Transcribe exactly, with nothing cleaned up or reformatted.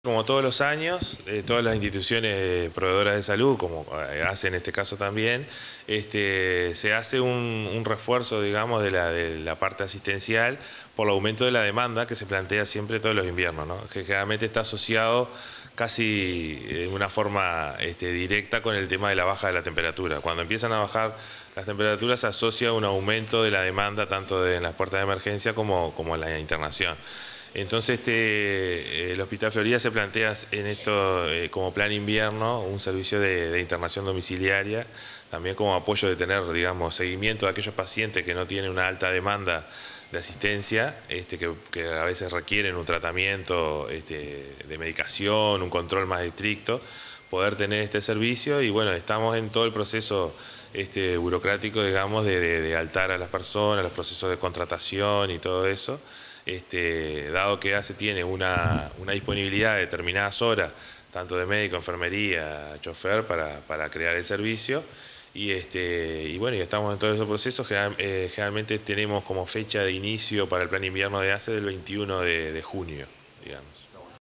Como todos los años, eh, todas las instituciones proveedoras de salud, como eh, hace en este caso también, este, se hace un, un refuerzo, digamos, de la, de la parte asistencial por el aumento de la demanda que se plantea siempre todos los inviernos, ¿no? Que generalmente está asociado casi de una forma este, directa con el tema de la baja de la temperatura. Cuando empiezan a bajar las temperaturas se asocia un aumento de la demanda tanto de, en las puertas de emergencia como, como en la internación. Entonces este, el Hospital Florida se plantea en esto eh, como plan invierno, un servicio de, de internación domiciliaria, también como apoyo de tener, digamos, seguimiento de aquellos pacientes que no tienen una alta demanda de asistencia, este, que, que a veces requieren un tratamiento este, de medicación, un control más estricto, poder tener este servicio y bueno, estamos en todo el proceso este, burocrático, digamos, de, de, de altar a las personas, los procesos de contratación y todo eso. Este, dado que ACE tiene una, una disponibilidad de determinadas horas, tanto de médico, enfermería, chofer, para, para crear el servicio. Y, este, y bueno, y estamos en todos esos procesos. General, eh, generalmente tenemos como fecha de inicio para el plan invierno de ACE del veintiuno de junio, digamos.